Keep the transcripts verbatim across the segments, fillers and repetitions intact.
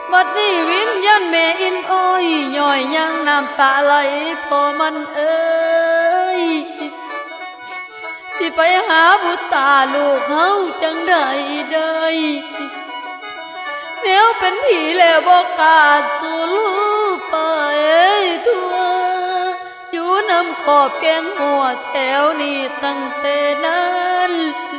บัดนี้วิญญาณแม่อินอ้อยย่อยยังน้ำตาไหลพอมันเอ้ยสิไปหาบุตรตาลูกเขาจังได้ได้แนวเป็นผีแล้วบอกกาสู่ลูกไปทั่วอยู่น้ำขอบแกงหัวแถวนี้ตั้งแต่นั้น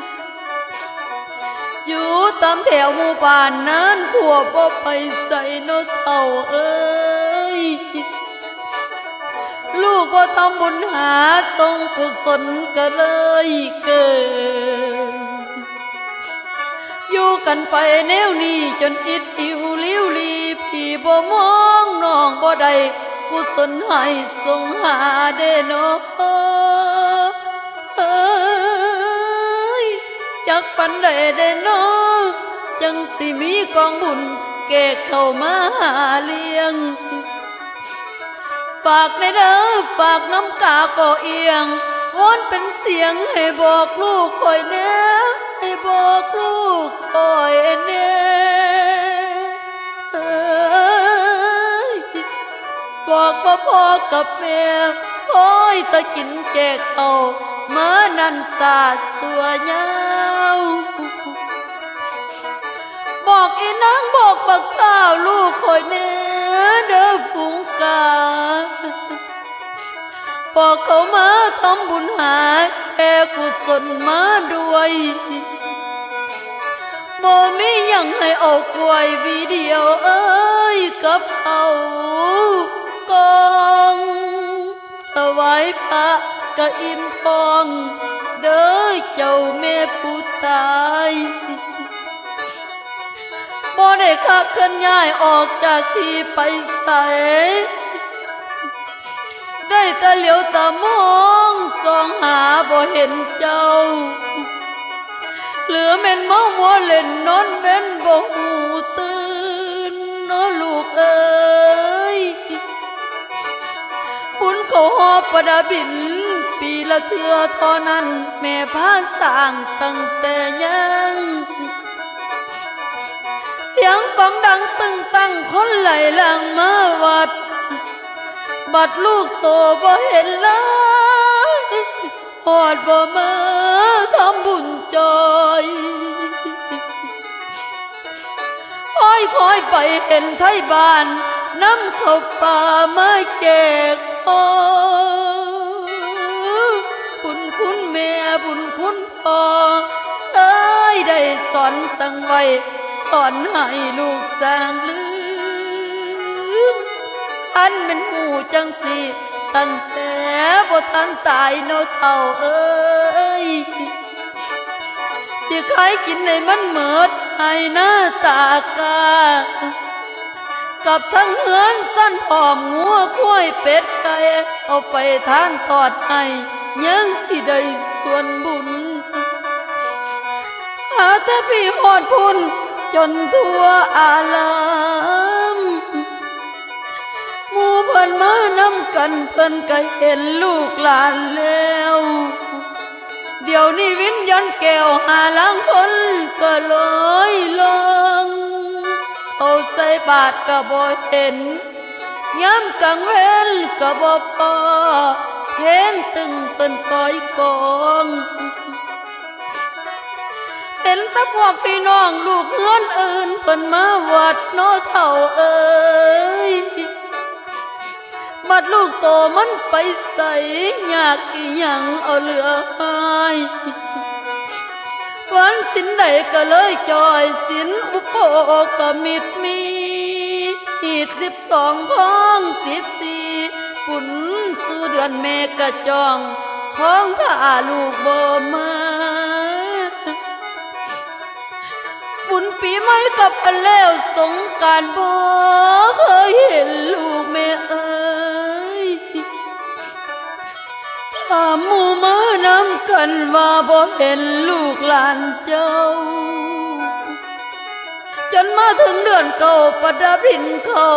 อยู่ตามแถวหมู่บ้านนั้นขวบบ่ไปใส่โนเท่าเอ้ยลูกบ่ทำบุญหาทรงกุศลก็เลยเกิดอยู่กันไปแนวนี้จนอิดอิวลิ้วลีพี่บ่มองน้องบ่ได้กุศลให้ทรงหาเด้น้อเอ้ยจักปันได้เด้น้อจังสิมีกองบุญแก่เข้ามาหาเลี้ยงฝากในเด้อฝากน้ำกาก็เอียงวอนเป็นเสียงให้บอกลูกคอยแน่ให้บอกลูกคอยแน่บอกว่าพ่อกับแม่คอยตะกินแจกเขาเมื่อนั้นสาดตัวยาวบอกอีนางบอกบักข้าวลูกคอยแน่เด้อฝูงกาบอกเขามาทำบุญหาแผ่กุศลมาด้วยบ่มียังให้เอากล้วยวีเดียวเอ้ยกับเอากองถวายพระกะอิ่มทองเด้อเจ้าแม่ผู้ตายบ่ได้ขับเคลื่อนย้ายออกจากที่ไปใส่ได้แต่เหลียวตามองส่องหาบ่เห็นเจ้าเหลือแม่นเมามัวเล่นนอนเว้นบ่หูตื่นนอนลูกเอ้ยบุญเขาหอบประดาบินปีละเทื่อเท่านั้นแม่พาสร้างตั้งแต่ยังเสียงกองดังตึงตั้งคนไหลหลังมาวัดบัดลูกโตบ่เห็นเลยหอดบ่มาทำบุญจอยคอยคอยไปเห็นไทยบ้านน้ำเข้าป่ามาแจกพอบุญคุณแม่บุญคุณพ่อเอ้ยได้สอนสั่งไว้สอนให้ลูกสร้างลืมท่านเป็นหูจังสิตั้งแต่บ่ทันตายเนาเท่าเอ้ยสิใครกินในมันเหมิดให้หน้าตากากับทั้งเหือนสั้นผอมงัวควายเป็ดไก่เอาไปทานทอดให้ยังสิได้ส่วนบุญหาแต่พี่หอดพุ่นจนทั่วอาลามหมู่เพิ่นมานำกันเพิ่นก็เห็นลูกหลานแล้วเดี๋ยวนี้วิญญาณแก้วหาล้างคนก็ลอยลงเขาใส่บาตรก็บ่เห็นย้ำกลางเว้นก็บ่พอเห็นตึงเพิ่นต่อยกองเห็นแต่พวกพี่น้องลูกเฮือนอื่นเพิ่นมาวัดโนเท่าเอ้ยบัดลูกโตมันไปใส่อยากอีหยังเอาเหลือหายวันสินใดก็เลยจอยสินอุปโภคมิตรมีหีดสิบสองพ้องสิบสี่ปุ่นสู่เดือนเมกะจองของถ้าลูกบ่มาบุญปีใหม่กับพันแล้วสงกรานต์บ่เคยเห็นลูกแม่เอ้ยถ้าหมู่มานำกันว่าบ่เห็นลูกหลานเจ้าจนมาถึงเดือนเก่าประดับดินเขา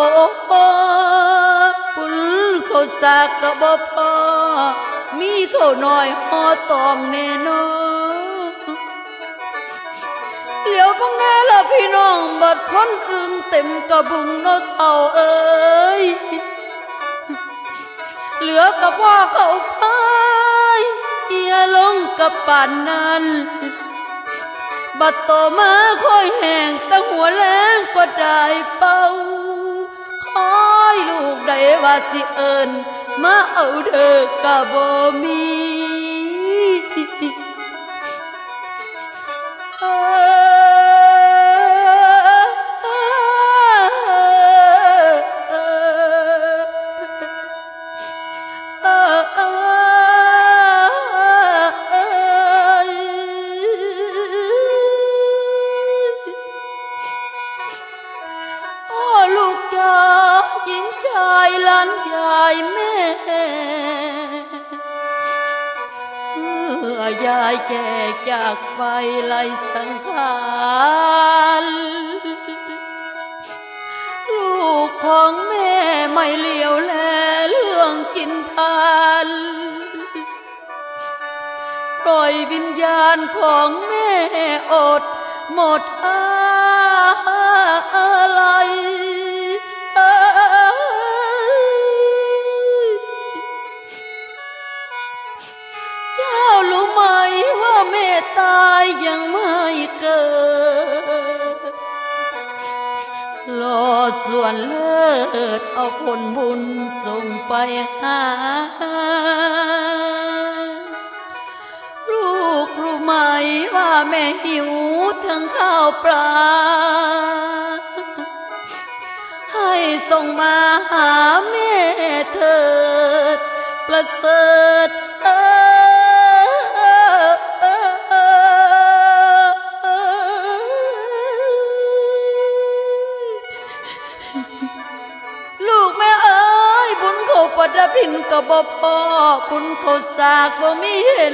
ปุ่นเขาสากกะบ่พอมีเขาน้อยหอตองแน่นอนเหลียวพังแน่ละพี่น้องบัดคนอื่นเต็มกระบุงโนเท่าเอ้ยเหลือกับว่าเขาพายเฮียลงกับป่านนั้นบัดโตมาค่อยแห้งตั้งหัวแรงก็ได้เป่าคอยลูกได้ว่าสิเอิญมาเอาเด้อกะบ่มียายแก่จากไปไล่สังขารลูกของแม่ไม่เลี้ยวแลเรื่องกินทานปล่อยวิญญาณของแม่อดหมดอะไรรู้ไหมว่าแม่ตายยังไม่เกิดรอส่วนเลิศเอาผลบุญส่งไปหาลูกรู้ไหมว่าแม่หิวทั้งข้าวปลาให้ส่งมาหาแม่เถิดประเสริฐเอปัดพินก็บ่พอบุญเขาสากบ่มีเห็น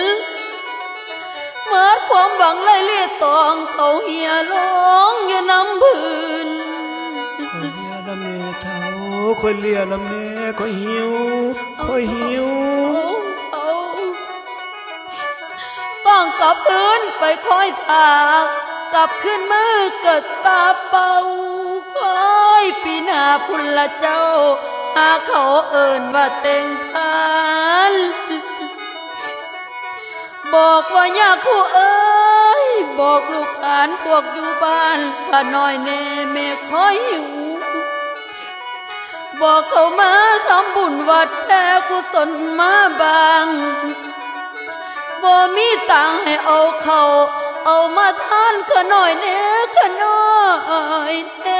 เมื่อความหวังไล่เลี่ยตองเขาเหี่ยร้องอยู่น้ำพื้นคอยเลียน้ำเนเท้าคอยเลียน้ำเนคอยหิวคอยหิวเขาต้องกลับพื้นไปคอยถากกลับขึ้นมือเกิดตาเป่าคอยปีหน้าพุ่นละเจ้าหาเขาเอิ้นว่าเต็งทานบอกว่าอยากคู่เอ้ยบอกลูกหลานพวกอยู่บ้านข้าน้อยแน่แม่คอยหิวบอกเขามาทำบุญวัดแผ่กุศลมาบางบ่มีตังให้เอาเขาเอามาทานข้าน้อยแน่ข้าน้อยแน่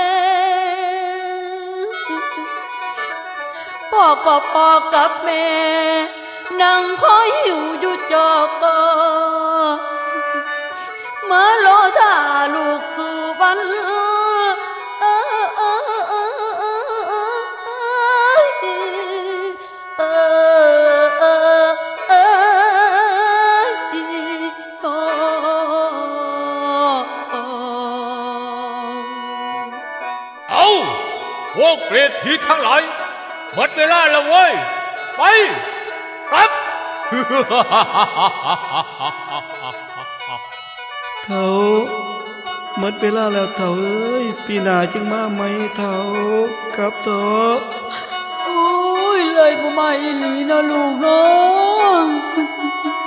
พ่อก็พ่อกับแม่นั่งคอยหิวอยู่จอกอมาโลท่าลูกสู่บ้านเอาพวกเปรตผีทั้งหลายหมดเวลาแล้วเว้ยไปครับเท่าหมดเวลาแล้วเท่าเอ้ยปีหน้าจึงมาไหมเท่าครับเท่าโอ้ยเลยบ่มาอีหลีนะลูกน้อง